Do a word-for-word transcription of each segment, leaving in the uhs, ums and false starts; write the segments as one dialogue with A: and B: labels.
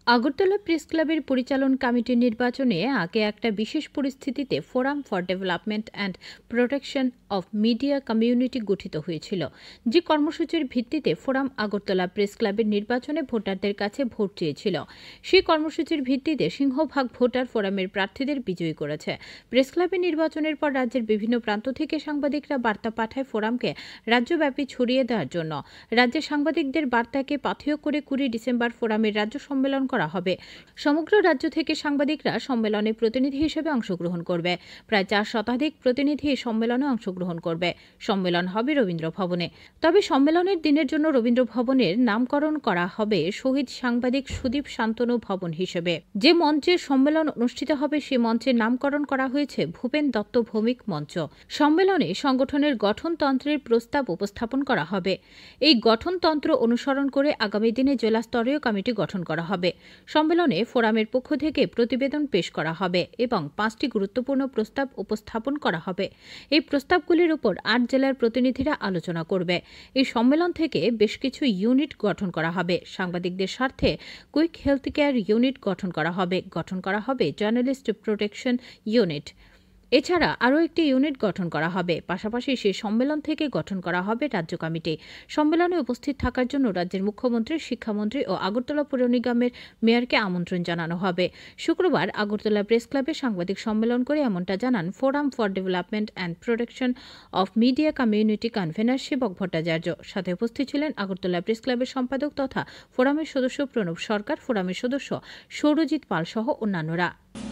A: Agartala press ক্লাবের পরিচালন কমিটির নির্বাচনে আগে একটা বিশেষ পরিস্থিতিতে forum for development and protection of media community গঠিত হয়েছিল, যে কর্মসূচির ভিত্তিতে ফোরাম আগরতলা প্রেস ক্লাবের নির্বাচনে ভোটারদের কাছে ভোট চেয়েছিল। সেই কর্মসূচির ভিত্তিতে সিংহভাগ ভোটার ফোরামের প্রার্থীদের বিজয়ী করেছে। প্রেস ক্লাবের নির্বাচনের পর রাজ্যের বিভিন্ন প্রান্ত থেকে সাংবাদিকরা বার্তা পাঠায় ফোরামকে রাজ্যব্যাপী ছড়িয়ে দেওয়ার জন্য। রাজ্যের সাংবাদিকদের বার্তাকে পাথেয় করে কুড়ি ডিসেম্বর ফোরামের রাজ্য সম্মেলন করা হবে। সমগ্র রাজ্য থেকে সাংবাদিকরা সম্মেলনে প্রতিনিধি হিসেবে অংশগ্রহণ করবে। প্রায় চার শতাধিক প্রতিনিধি সম্মেলনে অংশগ্রহণ করবে। সম্মেলন হবে রবীন্দ্র ভবনে। তবে সম্মেলনের দিনের জন্য রবীন্দ্র ভবনের নামকরণ করা হবে শহীদ সাংবাদিক সুদীপ শান্তনু ভবন হিসেবে। যে মঞ্চে সম্মেলন অনুষ্ঠিত হবে সে মঞ্চের নামকরণ করা হয়েছে ভূপেন দত্ত ভৌমিক মঞ্চ। সম্মেলনে সংগঠনের গঠনতন্ত্রের প্রস্তাব উপস্থাপন করা হবে। এই গঠনতন্ত্র অনুসরণ করে আগামী দিনে জেলা স্তরীয় কমিটি গঠন করা হবে। সম্মেলনে ফোরামের পক্ষ থেকে প্রতিবেদন পেশ করা হবে এবং পাঁচটি গুরুত্বপূর্ণ প্রস্তাব উপস্থাপন করা হবে। এই প্রস্তাবগুলির উপর আট জেলার প্রতিনিধিরা আলোচনা করবে। এই সম্মেলন থেকে বেশ কিছু ইউনিট গঠন করা হবে। সাংবাদিকদের স্বার্থে কুইক হেলথ কেয়ার ইউনিট গঠন করা হবে। গঠন করা হবে জার্নালিস্ট প্রোটেকশন ইউনিট। এছাড়া আরও একটি ইউনিট গঠন করা হবে। পাশাপাশি সেই সম্মেলন থেকে গঠন করা হবে রাজ্য কমিটি। সম্মেলনে উপস্থিত থাকার জন্য রাজ্যের মুখ্যমন্ত্রী, শিক্ষামন্ত্রী ও আগরতলা পৌর নিগমের মেয়রকে আমন্ত্রণ জানানো হবে। শুক্রবার আগরতলা প্রেস ক্লাবে সাংবাদিক সম্মেলন করে এমনটা জানান forum for development and protection of media community convener Sebak Bhattacharya. সাথে উপস্থিত ছিলেন আগরতলা প্রেস ক্লাবের সম্পাদক তথা ফোরামের সদস্য প্রণব সরকার, ফোরামের সদস্য সৌরজিৎ পাল সহ অন্যান্যরা।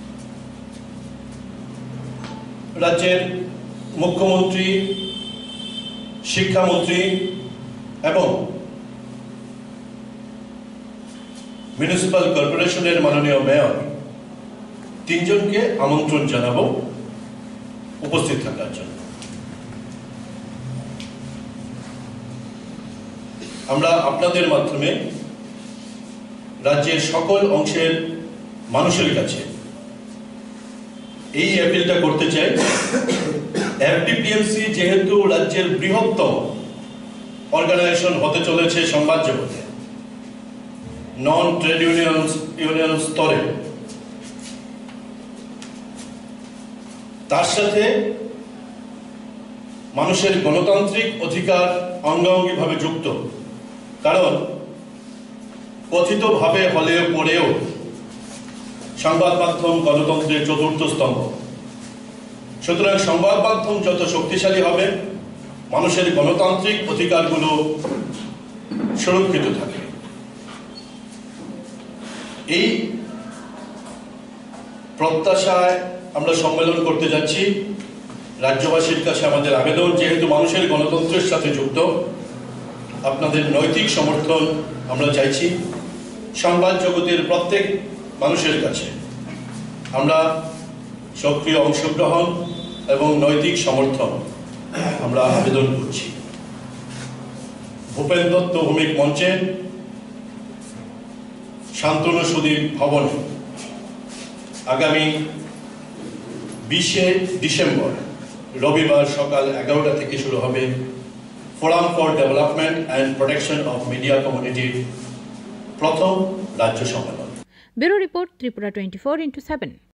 B: রাজ্যের মুখ্যমন্ত্রী, শিক্ষামন্ত্রী এবং মিউনিসিপাল কর্পোরেশনের মাননীয় মেয়র তিনজনকে আমন্ত্রণ জানাবো উপস্থিত থাকার জন্য। আমরা আপনাদের মাধ্যমে রাজ্যের সকল অংশের মানুষের কাছে এই অ্যাপিলটা করতে চাই। এফডিপিএমসি যেহেতু রাজ্যের বৃহত্তম অর্গানাইজেশন হতে চলেছে সংবাদ জগতে, নন ট্রেড ইউনিয়ন ইউনিয়ন স্তরে, তার সাথে মানুষের গণতান্ত্রিক অধিকার অঙ্গাঙ্গিভাবে যুক্ত। কারণ কথিতভাবে হলেও পড়েও সংবাদ মাধ্যম গণতন্ত্রের চতুর্থ স্তম্ভ। সুতরাং সংবাদ মাধ্যম যত শক্তিশালী হবে, মানুষের গণতান্ত্রিক অধিকারগুলো সুরক্ষিত থাকে। এই প্রত্যাশায় আমরা সম্মেলন করতে যাচ্ছি। রাজ্যবাসীর কাছে আমাদের আবেদন, যেহেতু মানুষের গণতন্ত্রের সাথে যুক্ত, আপনাদের নৈতিক সমর্থন আমরা চাইছি। সংবাদ জগতের প্রত্যেক মানুষের কাছে আমরা সক্রিয় অংশগ্রহণ এবং নৈতিক সমর্থন আমরা আবেদন করছি। ভূপেন দত্ত ভৌমিক মঞ্চে শান্তনু সুদীপ ভবনে আগামী বিশে ডিসেম্বর রবিবার সকাল এগারোটা থেকে শুরু হবে forum for development and protection of media কমিউনিটির প্রথম রাজ্য সম্মেলন।
A: Bureau report, Tripura twenty four into seven.